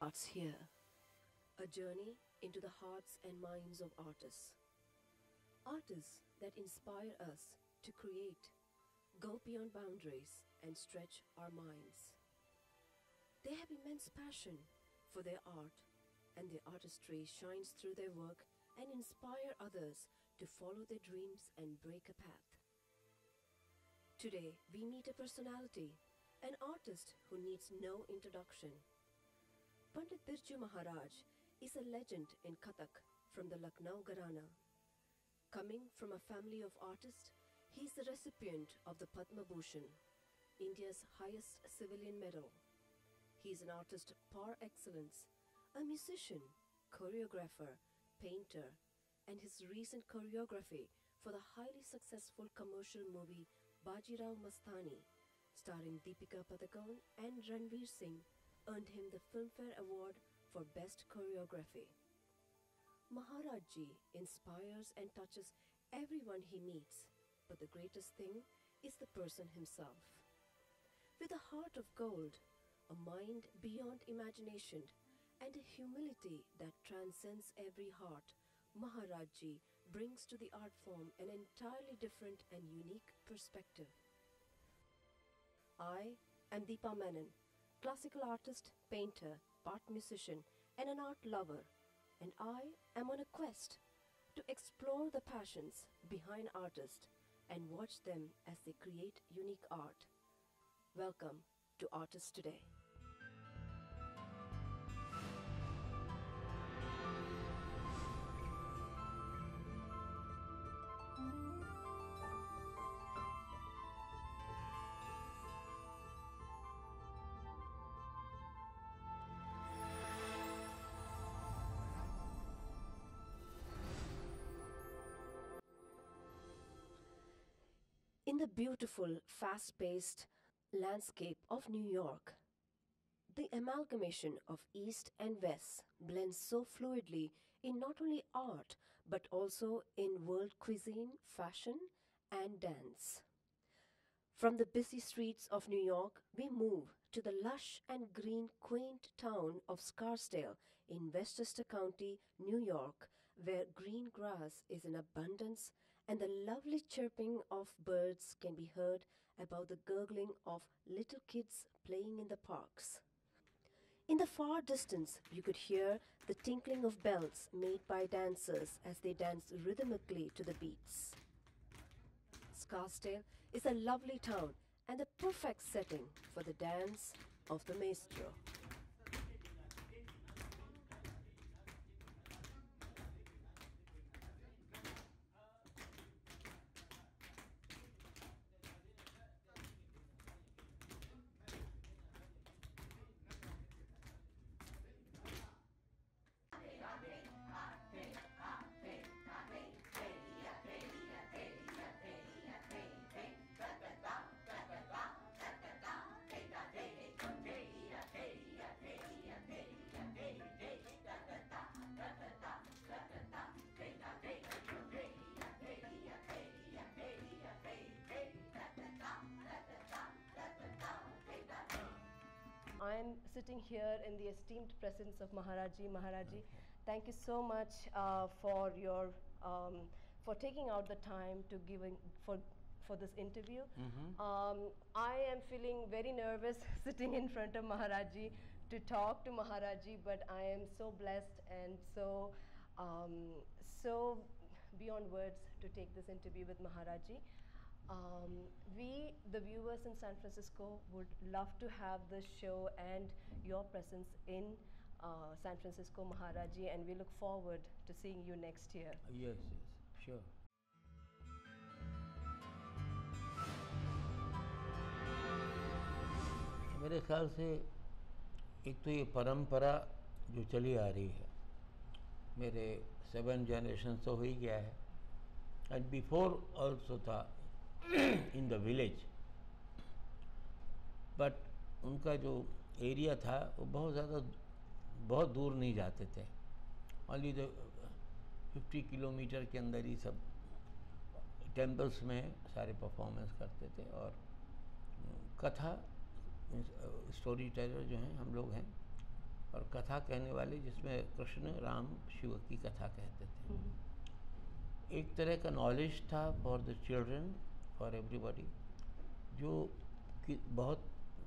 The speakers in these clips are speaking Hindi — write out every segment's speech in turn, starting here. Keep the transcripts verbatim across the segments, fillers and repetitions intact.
starts here. A journey into the hearts and minds of artists. Artists that inspire us to create, go beyond boundaries and stretch our minds. They have immense passion for their art, and their artistry shines through their work and inspire others to follow their dreams and break a path. Today we meet a personality, an artist who needs no introduction. Pandit Birju Maharaj is a legend in Kathak from the Lucknow Gharana. Coming from a family of artists, he is the recipient of the Padma Bhushan, India's highest civilian medal. He is an artist par excellence, a musician, choreographer, painter, and his recent choreography for the highly successful commercial movie Bajirao Mastani, starring Deepika Padukone and Ranveer Singh, earned him the Filmfare Award for Best Choreography. Maharaj Ji inspires and touches everyone he meets, but the greatest thing is the person himself. With a heart of gold, a mind beyond imagination, and a humility that transcends every heart, Maharaj Ji brings to the art form an entirely different and unique perspective. I am Deepa Menon, classical artist, painter, part musician, and an art lover, and I am on a quest to explore the passions behind artists and watch them as they create unique art. Welcome to Artists Today. In the beautiful, fast-paced landscape of New York, the amalgamation of East and West blends so fluidly in not only art but also in world cuisine, fashion, and dance. From the busy streets of New York, we move to the lush and green quaint town of Scarsdale in Westchester County, New York, where green grass is in abundance and the lovely chirping of birds can be heard above the gurgling of little kids playing in the parks. In the far distance, you could hear the tinkling of bells made by dancers as they dance rhythmically to the beats. Scarsdale is a lovely town and the perfect setting for the dance of the maestro. I am sitting here in the esteemed presence of Maharaj Ji. Maharaj Ji, thank you so much uh, for your um, for taking out the time to giving for for this interview. Mm-hmm. um, I am feeling very nervous sitting in front of Maharaj Ji to talk to Maharaj Ji, but I am so blessed and so um, so beyond words to take this interview with Maharaj Ji. Um, we, the viewers in San Francisco, would love to have this show and your presence in uh, San Francisco, Maharaj Ji, and we look forward to seeing you next year. Yes, yes, sure. मेरे ख्याल से एक तो ये परंपरा जो चली आ रही है, मेरे सेवन जनरेशन तो हो ही गया है, एंड बिफोर ऑल्सो था इन द विलेज, बट उनका जो एरिया था वो बहुत ज़्यादा बहुत दूर नहीं जाते थे, ओनली द फिफ्टी किलोमीटर के अंदर ही सब टेम्पल्स में सारे परफॉर्मेंस करते थे। और कथा स्टोरी टेलर जो हैं हम लोग हैं, और कथा कहने वाले जिसमें कृष्ण राम शिव की कथा कहते थे। एक तरह का नॉलेज था for the children, for everybody, जो कि बहुत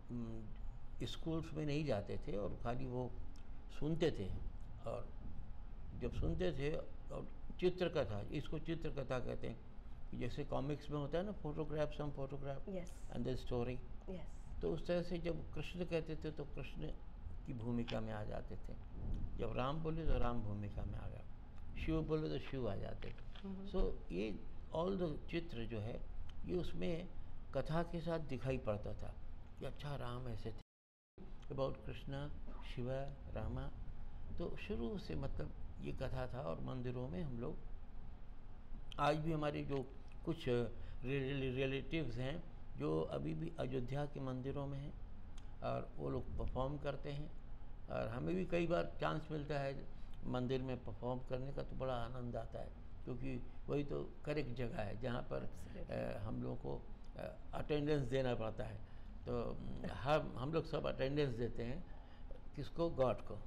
स्कूल्स में नहीं जाते थे और खाली वो सुनते थे। और जब सुनते थे, और चित्रकथा, इसको चित्रकथा कहते हैं, जैसे कॉमिक्स में होता है ना, photograph some photograph and the story. तो उस तरह से जब कृष्ण कहते थे तो कृष्ण की भूमिका में आ जाते थे, जब राम बोले तो राम भूमिका में आ गया, शिव बोले तो शिव आ जाते थे। सो so, ये ऑल द चित्र जो है ये उसमें कथा के साथ दिखाई पड़ता था कि अच्छा राम ऐसे थे, अबाउट कृष्णा शिवा रामा। तो शुरू से मतलब ये कथा था। और मंदिरों में हम लोग आज भी, हमारे जो कुछ रिलेटिव्स हैं जो अभी भी अयोध्या के मंदिरों में हैं, और वो लोग परफॉर्म करते हैं, और हमें भी कई बार चांस मिलता है मंदिर में परफॉर्म करने का, तो बड़ा आनंद आता है, क्योंकि वही तो करेक्ट जगह है जहाँ पर आ, हम लोगों को अटेंडेंस देना पड़ता है। तो हम हम लोग सब अटेंडेंस देते हैं, किसको? गॉड को।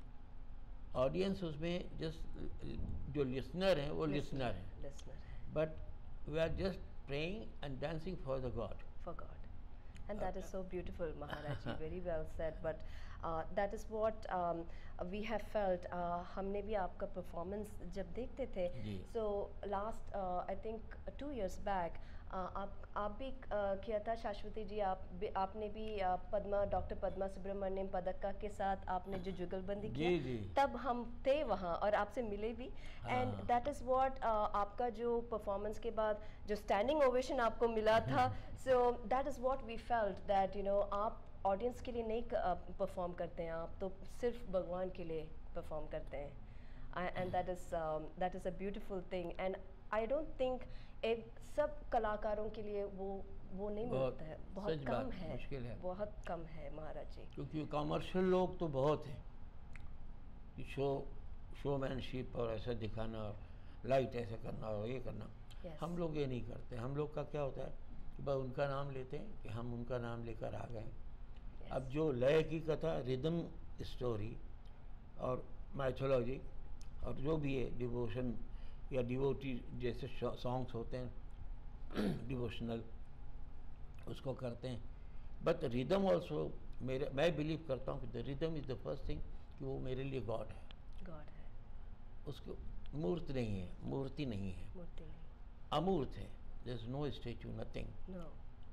ऑडियंस उसमें जस्ट जो लिसनर हैं वो लिसनर हैं, but we are just praying and dancing for the God. For God. And that is so beautiful, Maharaj ji. Very well said. But uh, that is what um, we have felt. Uh, हमने भी आपका performance जब देखते थे, so last uh, I think two years back, uh, आप आप भी uh, किया था शाश्वती जी, आप भी, आपने भी uh, पद्मा डॉक्टर पद्मा सुब्रमण्यम पदक्का के साथ आपने जो जुगलबंदी किया, तब हम थे वहाँ और आपसे मिले भी। एंड दैट इज़ व्हाट आपका जो परफॉर्मेंस के बाद जो स्टैंडिंग ओवेशन आपको मिला था, so that is what we felt that you know आप ऑडियंस के लिए नहीं परफॉर्म uh, करते हैं, आप तो सिर्फ भगवान के लिए परफॉर्म करते हैं। And that is that is a beautiful thing. And I don't think एक सब कलाकारों के लिए वो वो नहीं मिलता है, बहुत कम है, मुश्किल है, बहुत कम है महाराज जी। क्योंकि कॉमर्शियल लोग तो बहुत हैं कि शो शोमैनशिप और ऐसा दिखाना, लाइट ऐसे करना और ये करना। yes. हम लोग ये नहीं करते। हम लोग का क्या होता है कि बस उनका नाम लेते हैं कि हम उनका नाम लेकर आ गए। yes. अब जो लय की कथा, रिदम स्टोरी और माइथोलॉजी और जो भी है डिवोशन या डिवोटी जैसे सॉन्ग्स होते हैं डिवोशनल, उसको करते हैं। बट रिदम ऑल्सो, मेरे मैं बिलीव करता हूँ कि the rhythm is the first thing, कि वो मेरे लिए गॉड है। गॉड है, उसको मूर्त नहीं है, मूर्ति नहीं है, मूर्ति नहीं, अमूर्त है। There is no statue, nothing. No,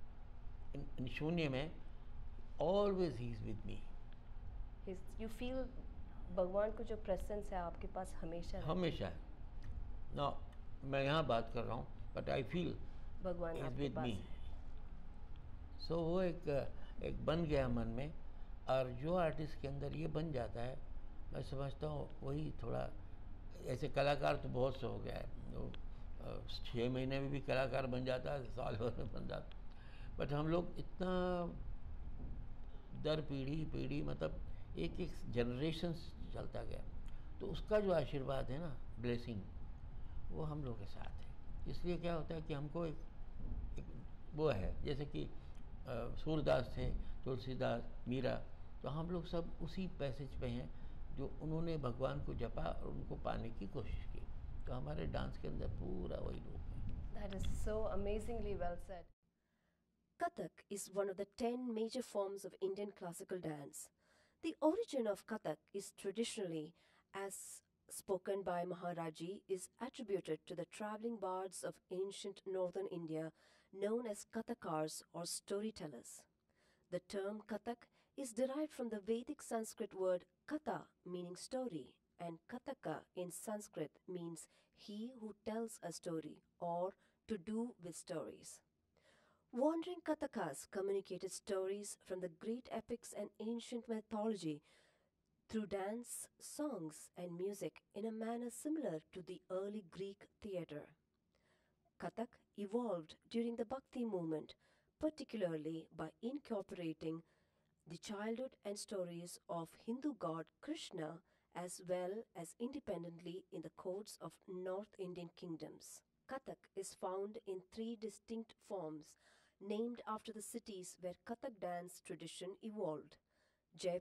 in शून्य में always he is with me. You feel भगवान को जो प्रेजेंस है आपके पास हमेशा हमेशा है ना। मैं यहाँ बात कर रहा हूँ, बट आई फील भगवान इज आपके विद पास मी। है। सो वो एक एक बन गया मन में, और जो आर्टिस्ट के अंदर ये बन जाता है, मैं समझता हूँ वही थोड़ा, ऐसे कलाकार तो बहुत से हो गया है, वो छः महीने में भी कलाकार बन जाता है, साल भर में बन जाता है। बट हम लोग इतना दर पीढ़ी पीढ़ी मतलब एक एक जनरेशन चलता गया, तो उसका जो आशीर्वाद है ना, ब्लेसिंग, वो हम लोग के साथ है। इसलिए क्या होता है कि हमको एक, एक वो है, जैसे कि सूरदास थे, तुलसीदास, मीरा, तो हम लोग सब उसी पैसेज पे हैं जो उन्होंने भगवान को जपा और उनको पाने की कोशिश की। तो हमारे डांस के अंदर पूरा वही रूप है। That is so amazingly well said. Kathak is one of the ten major forms of Indian classical dance. The origin of Kathak is traditionally, as spoken by Maharaji, is attributed to the travelling bards of ancient northern India known as Kathakars or storytellers. The term Kathak is derived from the Vedic Sanskrit word Katha, meaning story, and Kathaka in Sanskrit means he who tells a story or to do with stories. Wandering Kathakas communicated stories from the great epics and ancient mythology through dance, songs, and music in a manner similar to the early Greek theatre. Kathak evolved during the Bhakti movement, particularly by incorporating the childhood and stories of Hindu god Krishna as well as independently in the courts of North Indian kingdoms. Kathak is found in three distinct forms named after the cities where Kathak dance tradition evolved: Jaipur,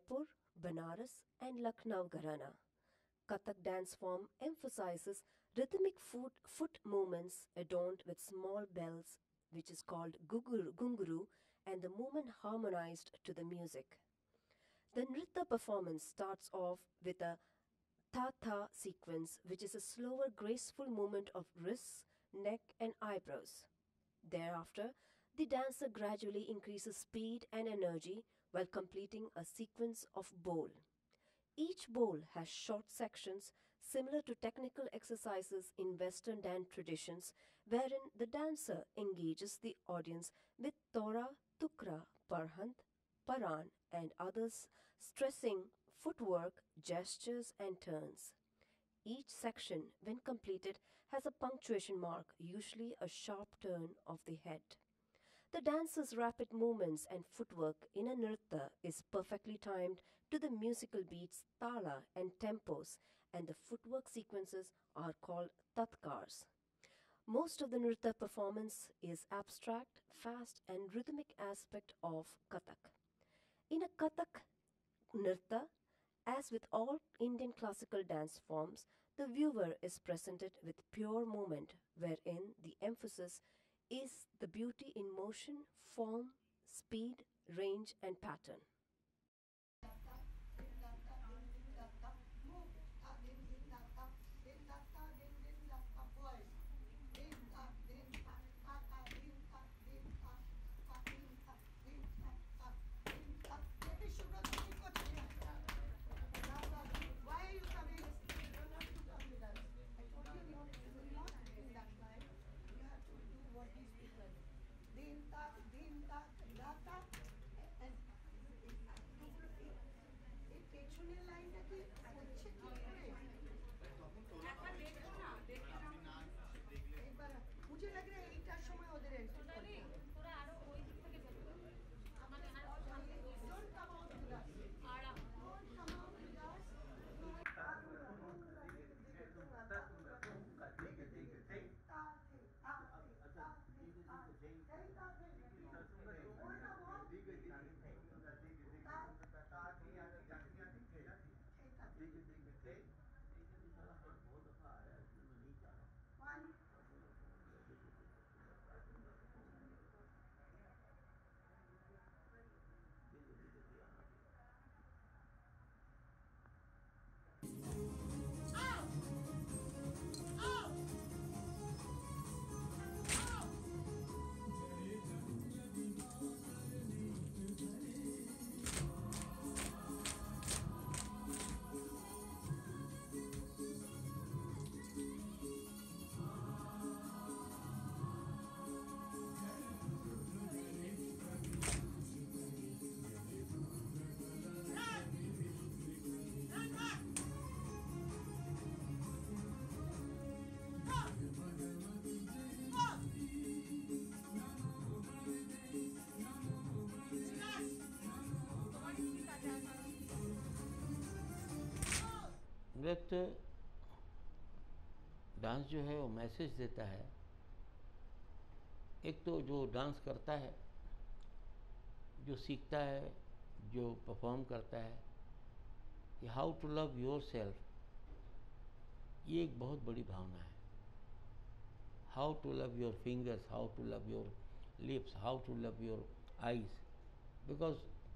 Banaras and Lucknow Gharana. Kathak dance form emphasizes rhythmic foot, foot movements adorned with small bells, which is called guguru, gunguru, and the movement harmonized to the music. The Nritta performance starts off with a tha-tha sequence, which is a slower, graceful movement of wrists, neck, and eyebrows. Thereafter, the dancer gradually increases speed and energy while completing a sequence of bowl. Each bowl has short sections similar to technical exercises in Western dance traditions, wherein the dancer engages the audience with Tora, Tukra, Parhant, Paran, and others, stressing footwork, gestures, and turns. Each section, when completed, has a punctuation mark, usually a sharp turn of the head. The dancer's rapid movements and footwork in a nritta is perfectly timed to the musical beats tala and tempos, and the footwork sequences are called tatkars. Most of the nritta performance is abstract, fast, and rhythmic aspect of Kathak. In a Kathak nritta, as with all Indian classical dance forms, the viewer is presented with pure movement, wherein the emphasis is the beauty in motion, form, speed, range, and pattern. नृत्य डांस जो है वो मैसेज देता है। एक तो जो डांस करता है, जो सीखता है, जो परफॉर्म करता है, कि how to love yourself, ये एक बहुत बड़ी भावना है। How to love your fingers, how to love your lips, how to love your eyes, because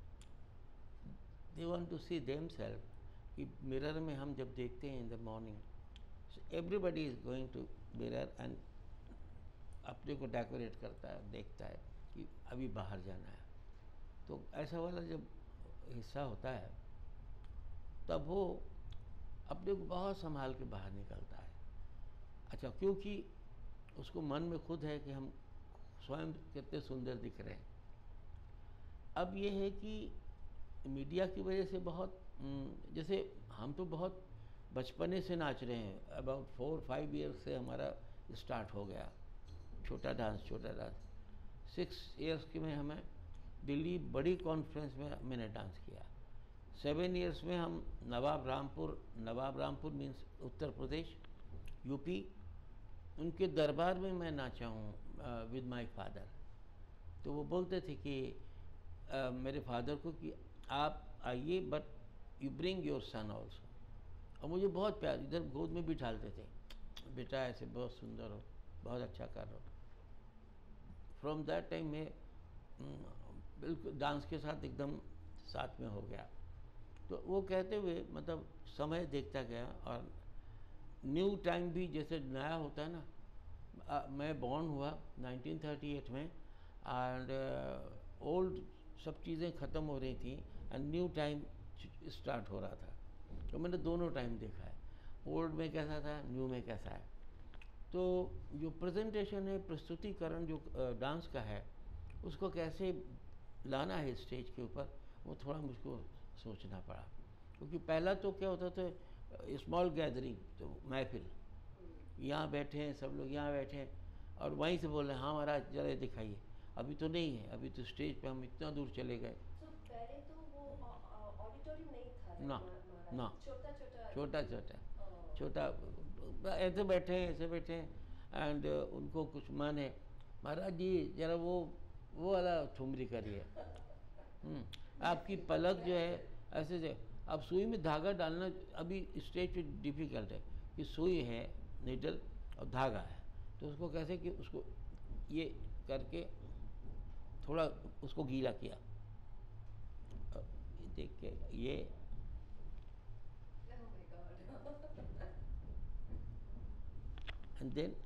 they want to see them self. कि मिरर में हम जब देखते हैं in the morning, everybody is going to mirror and अपने को डेकोरेट करता है, देखता है कि अभी बाहर जाना है। तो ऐसा वाला जब हिस्सा होता है तब वो अपने को बहुत संभाल के बाहर निकलता है। अच्छा, क्योंकि उसको मन में खुद है कि हम स्वयं कितने सुंदर दिख रहे हैं। अब ये है कि मीडिया की वजह से बहुत, जैसे हम तो बहुत बचपने से नाच रहे हैं, अबाउट फोर फाइव ईयर्स से हमारा स्टार्ट हो गया छोटा डांस छोटा डांस सिक्स ईयर्स के में हमें दिल्ली बड़ी कॉन्फ्रेंस में मैंने डांस किया। सेवन ईयर्स में हम नवाब रामपुर, नवाब रामपुर मीन्स उत्तर प्रदेश, यूपी, उनके दरबार में मैं नाचा हूँ विद माय फादर। तो वो बोलते थे कि आ, मेरे फादर को कि आप आइए, but you bring your son also. और मुझे बहुत प्यार, इधर गोद में भी ढालते थे, बेटा ऐसे बहुत सुंदर हो, बहुत अच्छा कर रहे हो। फ्रॉम दैट टाइम में बिल्कुल डांस के साथ एकदम साथ में हो गया। तो वो कहते हुए मतलब समय देखता गया, और न्यू टाइम भी जैसे नया होता है ना। आ, मैं बॉर्न हुआ नाइनटीन थर्टी एट में, एंड ओल्ड सब चीज़ें ख़त्म हो रही थी एंड न्यू टाइम स्टार्ट हो रहा था। तो मैंने दोनों टाइम देखा है, ओल्ड में कैसा था, न्यू में कैसा है। तो जो प्रेजेंटेशन है, प्रस्तुतिकरण जो डांस का है, उसको कैसे लाना है स्टेज के ऊपर, वो थोड़ा मुझको सोचना पड़ा। क्योंकि पहला तो क्या होता था, स्मॉल गैदरिंग, तो महफिल, यहाँ बैठे हैं सब लोग, यहाँ बैठे हैं और वहीं से बोल रहे हैं हाँ महाराज जरा दिखाइए। अभी तो नहीं है, अभी तो स्टेज पे हम इतना दूर चले गए। तो पहले तो वो ऑडिटोरियम नहीं था ना महाराज, ना छोटा छोटा छोटा छोटा छोटा ऐसे बैठे हैं, ऐसे बैठे हैं, एंड उनको कुछ मन है, महाराज जी जरा वो वो वाला ठुमरी करिए। आपकी पलक जो है ऐसे से, अब सुई में धागा डालना अभी स्टेज पे डिफ़िकल्ट है, कि सुई है निडल और धागा है, तो उसको कैसे कि उसको ये करके थोड़ा उसको गीला किया, देख के ये एंड देन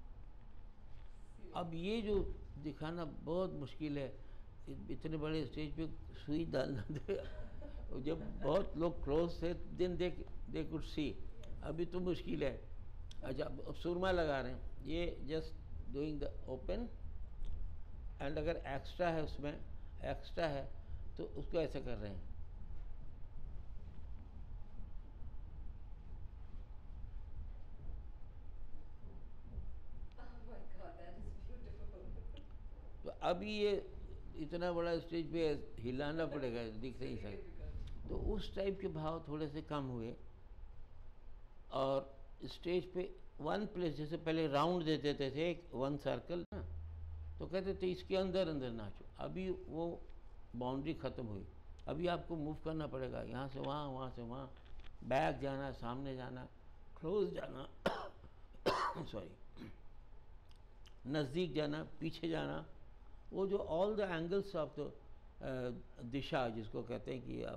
अब ये जो दिखाना बहुत मुश्किल है, इतने बड़े स्टेज पे सुई डालना दे। जब बहुत लोग क्लोज थे then they they could see, अभी तो मुश्किल है। अच्छा अब सुरमा लगा रहे हैं, ये just doing the open, and अगर एक्स्ट्रा है उसमें एक्स्ट्रा है तो उसको ऐसे कर रहे हैं। तो अभी ये इतना बड़ा स्टेज पे हिलाना पड़ेगा, दिख नहीं सकता। तो उस टाइप के भाव थोड़े से कम हुए, और स्टेज पे वन प्लेस, जैसे पहले राउंड दे देते थे एक वन सर्कल ना, तो कहते थे इसके अंदर अंदर नाचो। अभी वो बाउंड्री ख़त्म हुई, अभी आपको मूव करना पड़ेगा, यहाँ से वहाँ, वहाँ से वहाँ, बैक जाना, सामने जाना, क्लोज जाना सॉरी नज़दीक जाना, पीछे जाना, वो जो all the angles of the दिशा जिसको कहते हैं कि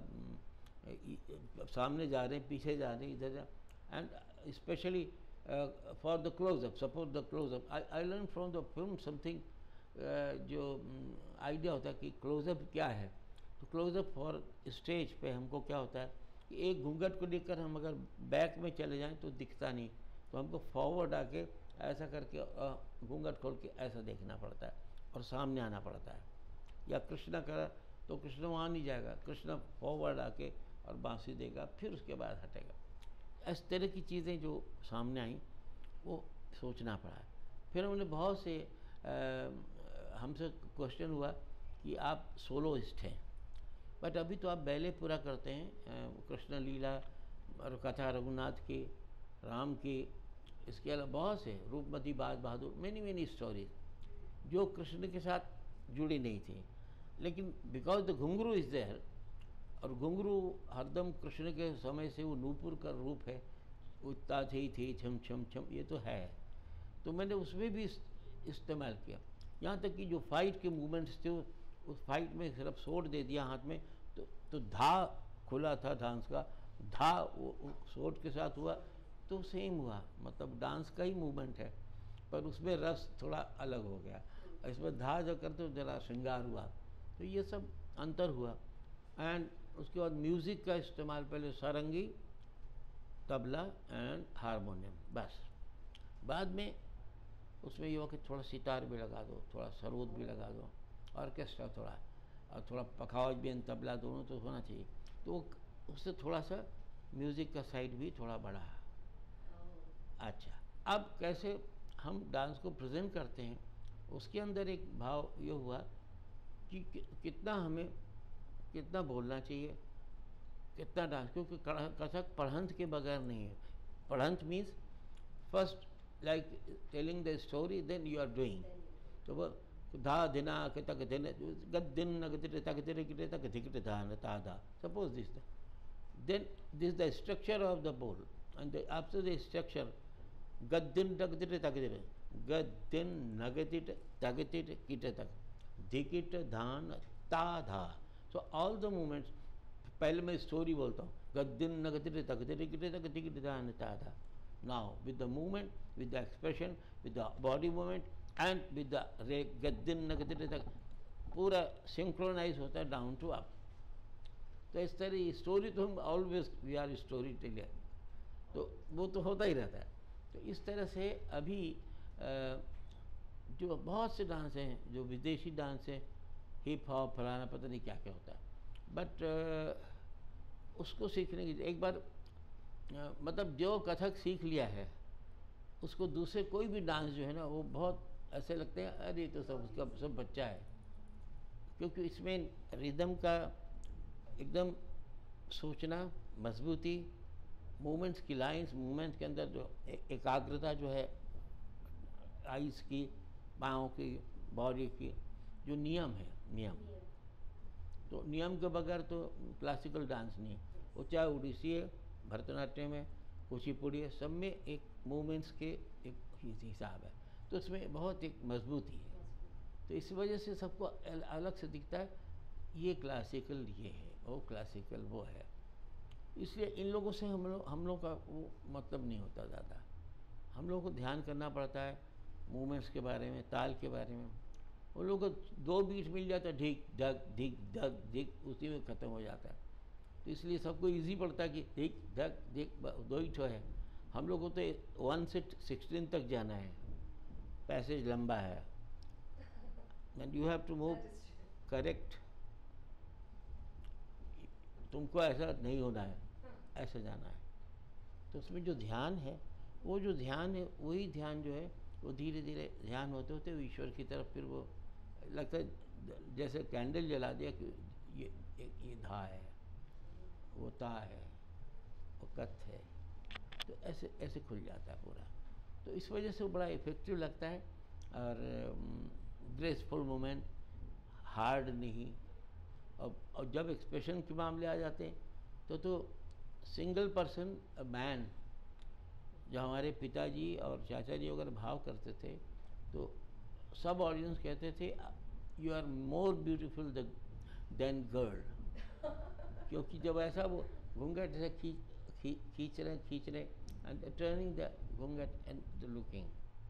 आप सामने जा रहे हैं, पीछे जा रहे हैं, इधर जा, and specially for the closeup, suppose the closeup, I I learn from the film something, जो आइडिया होता है कि क्लोजअप क्या है। तो क्लोजअप फॉर स्टेज पे हमको क्या होता है कि एक घूंघट को लेकर हम अगर बैक में चले जाएं तो दिखता नहीं, तो हमको फॉरवर्ड आके ऐसा करके घूंघट खोल के ऐसा देखना पड़ता है और सामने आना पड़ता है। या कृष्णा करा तो कृष्ण वहाँ नहीं जाएगा, कृष्णा फॉरवर्ड आके और बांसुरी देगा, फिर उसके बाद हटेगा। इस तरह की चीज़ें जो सामने आई वो सोचना पड़ा है। फिर हमने बहुत से आ, हमसे क्वेश्चन हुआ कि आप सोलोइस्ट हैं, बट अभी तो आप बैले पूरा करते हैं, कृष्ण लीला और कथा रघुनाथ की, राम की, इसके अलावा बहुत से रूपमती बाज बहादुर, मैनी मैनी स्टोरीज जो कृष्ण के साथ जुड़ी नहीं थी, लेकिन because the ghungroo is there, और घुंघरू हरदम कृष्ण के समय से वो नूपुर का रूप है, उतना थी थी छम छम छम, ये तो है। तो मैंने उसमें भी इस्तेमाल किया, यहाँ तक कि जो फाइट के मूवमेंट्स थे उस फाइट में सिर्फ सोट दे दिया हाथ में, तो तो धा खुला था डांस का, धा वो सोट के साथ हुआ तो सेम हुआ, मतलब डांस का ही मूवमेंट है, पर उसमें रस थोड़ा अलग हो गया। इसमें धा जो करते तो जरा श्रृंगार हुआ, तो ये सब अंतर हुआ। एंड उसके बाद म्यूज़िक का इस्तेमाल, पहले सारंगी, तबला एंड हारमोनियम, बस। बाद में उसमें ये हो कि थोड़ा सितार भी लगा दो, थोड़ा सरोद भी लगा दो, ऑर्केस्ट्रा थोड़ा, और थोड़ा पखावज भी, तबला, दोनों तो होना चाहिए। तो उससे थोड़ा सा म्यूज़िक का साइड भी थोड़ा बढ़ा। अच्छा, अब कैसे हम डांस को प्रेजेंट करते हैं, उसके अंदर एक भाव ये हुआ कि कि कितना हमें कितना बोलना चाहिए, कितना डांस, क्योंकि कथक पढ़ंत के बगैर नहीं है। Padhant means first like telling the story, then you are doing. तो वो धा धिना के तक दिन गद दिन नगद तक धिरे तक धिकट धा न ता धा, suppose this Then this is the structure of the bowl, and the, after the structure, gaddin dagdit tagdit, gaddin nagatit tagatit kitatak, dikit dhan ta dha. So all the movements, पहले मैं स्टोरी बोलता हूँ, गद्दिन नगदिर तगदिर गिरे तक दिगिर दान ता था. Now with the movement, with the expression, with the body movement and with the रे गद्दिन नगदिर तक पूरा सिंक्रोनाइज होता है डाउन टू अप. तो इस तरह स्टोरी तो हम always we are storyteller, तो वो तो होता ही रहता है. तो इस तरह से अभी जो बहुत से डांस हैं, जो विदेशी डांस हैं, हिप हॉप फलाना पता नहीं क्या क्या होता है, बट उसको सीखने की एक बार आ, मतलब जो कथक सीख लिया है उसको दूसरे कोई भी डांस जो है ना वो बहुत ऐसे लगते हैं, अरे तो सब उसका सब बच्चा है, क्योंकि इसमें रिदम का एकदम सोचना, मजबूती, मूवमेंट्स की लाइंस, मूवमेंट्स के अंदर जो एकाग्रता जो है, आइज़ की, पाँव की, बॉडी की, जो नियम है, नियम तो नियम के बगैर तो क्लासिकल डांस नहीं है. वो चाहे उड़ीसी है, भरतनाट्यम है, कुचिपुड़ी है, सब में एक मूवमेंट्स के एक हिसाब है, तो उसमें बहुत एक मजबूती है. तो इस वजह से सबको अलग से दिखता है, ये क्लासिकल ये है, वो क्लासिकल वो है. इसलिए इन लोगों से हम लोग हम लोग का वो मतलब नहीं होता ज़्यादा. हम लोग को ध्यान करना पड़ता है मूवमेंट्स के बारे में, ताल के बारे में. उन लोगों को दो बीट मिल जाता है, ढिक ढक ढिक ढक ढिक, उसी में ख़त्म हो जाता है. तो इसलिए सबको इजी पड़ता है कि ढिक ढक ढिक, दो ही ठो है. हम लोग को तो वन से सिक्सटीन तक जाना है, पैसेज लंबा है, and you have to move correct. तुमको ऐसा नहीं होना है, ऐसा जाना है. तो उसमें जो ध्यान है, वो जो ध्यान है, वही ध्यान जो है वो धीरे धीरे ध्यान होते होते वो ईश्वर की तरफ फिर वो लगता है जैसे कैंडल जला दिया कि ये ये, ये धा है, वो ता है, वो कथ है, तो ऐसे ऐसे खुल जाता है पूरा. तो इस वजह से वो बड़ा इफेक्टिव लगता है, और ग्रेसफुल मोमेंट, हार्ड नहीं. और, और जब एक्सप्रेशन के मामले आ जाते हैं तो तो सिंगल पर्सन मैन, जो हमारे पिताजी और चाचा जी अगर भाव करते थे तो सब ऑडियंस कहते थे you are more beautiful than girl. क्योंकि जब ऐसा वो घूंघट से खींच खींच रहे खींच रहे and turning the ghunghat and the looking,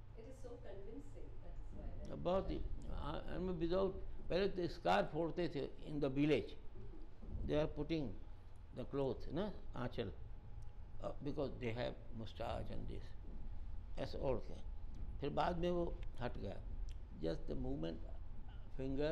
बहुत ही विदाउट. पहले तो स्कार फोड़ते थे in the village, they are putting the cloth ना aanchal, because they have moustache and this, ऐसे ओढ़ते हैं. फिर बाद में वो हट गया, just the movement finger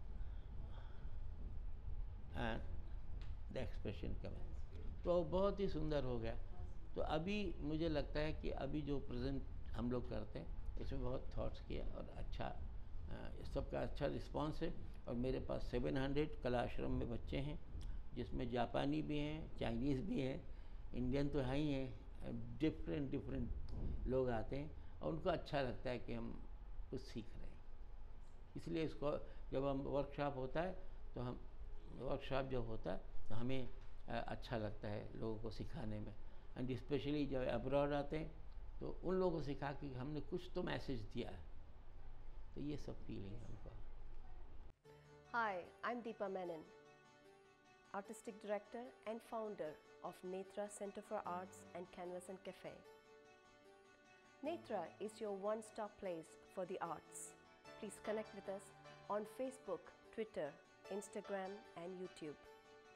and the expression coming, तो बहुत ही सुंदर हो गया. तो अभी मुझे लगता है कि अभी जो प्रेजेंट हम लोग करते हैं उसमें बहुत थॉट्स किया और अच्छा सबका अच्छा रिस्पांस है. और मेरे पास सेवन हंड्रेड कलाश्रम में बच्चे हैं, जिसमें जापानी भी हैं, चाइनीज़ भी हैं, इंडियन तो है ही हैं, डिफरेंट डिफरेंट लोग आते हैं और उनको अच्छा लगता है कि हम कुछ सीख रहे हैं. इसलिए इसको जब हम वर्कशॉप होता है तो हम वर्कशॉप जब होता है तो हमें अच्छा लगता है लोगों को सिखाने में. एंड स्पेशली जब अब्रॉड आते हैं तो उन लोगों को सिखा कि हमने कुछ तो मैसेज दिया है, तो ये सब फीलिंग है हमको. Hi, I'm Deepa Menon, Artistic Director and Founder of Netra Center for Arts and Canvas and Cafe. Netra is your one-stop place for the arts. Please connect with us on Facebook, Twitter, Instagram and YouTube.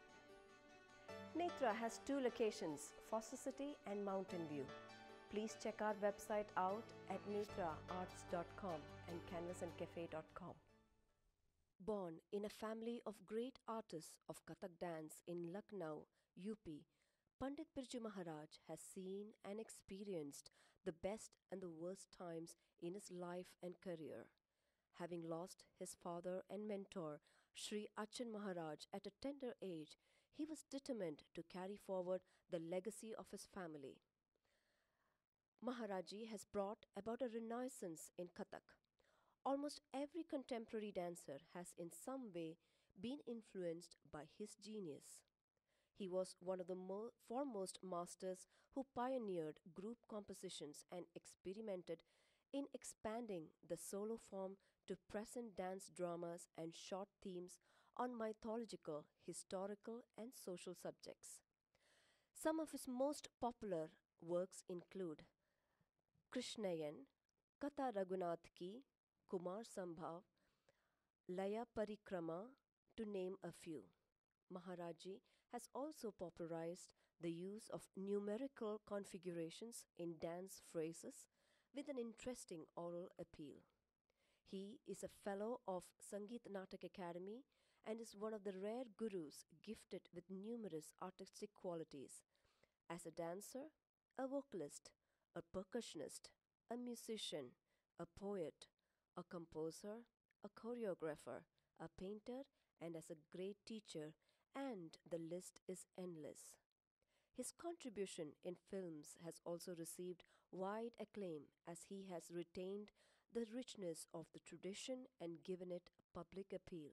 Netra has two locations, Foster City and Mountain View. Please check our website out at netra arts dot com and canvas and cafe dot com. Born in a family of great artists of Kathak dance in Lucknow, U P, Pandit Birju Maharaj has seen and experienced the best and the worst times in his life and career. Having lost his father and mentor, Sri Achan Maharaj, at a tender age, he was determined to carry forward the legacy of his family. Maharaji has brought about a renaissance in Kathak. Almost every contemporary dancer has in some way been influenced by his genius. He was one of the mo- foremost masters who pioneered group compositions and experimented in expanding the solo form to present dance dramas and short themes on mythological, historical, and social subjects. Some of his most popular works include Krishnayan, Katha Raghunath Ki, Kumar Sambhav, Laya Parikrama, to name a few. Maharaji has also popularized the use of numerical configurations in dance phrases with an interesting oral appeal. He is a fellow of Sangeet Natak Academy and is one of the rare gurus gifted with numerous artistic qualities. As a dancer, a vocalist, a percussionist, a musician, a poet, a composer, a choreographer, a painter, and as a great teacher, and the list is endless. His contribution in films has also received wide acclaim as he has retained the richness of the tradition and given it public appeal.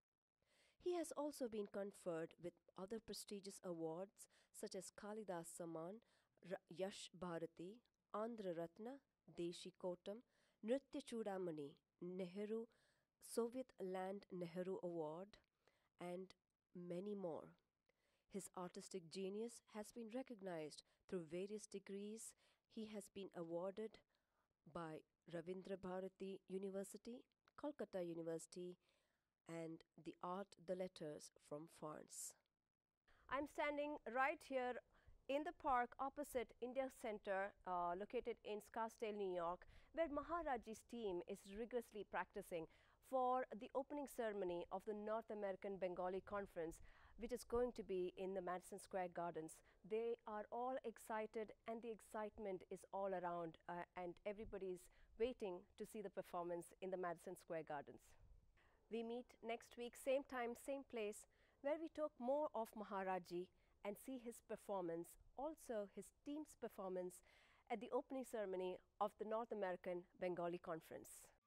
He has also been conferred with other prestigious awards such as Kalidas Samman, Ra- Yash Bharati, Andhra Ratna, Deshi Kotam, Nritya Chudamani, Nehru, Soviet Land Nehru Award, and many more. His artistic genius has been recognized through various degrees. He has been awarded by Ravindra Bharati University, Kolkata University, and the Art the Letters from France. I'm standing right here in the park opposite India Center, uh, located in Scarsdale, New York, where Maharaji's team is rigorously practicing for the opening ceremony of the North American Bengali Conference, which is going to be in the Madison Square Gardens. They are all excited, and the excitement is all around, uh, and everybody's waiting to see the performance in the Madison Square Gardens. We meet next week, same time, same place, where we talk more of Maharaji and see his performance, also his team's performance at the opening ceremony of the North American Bengali Conference.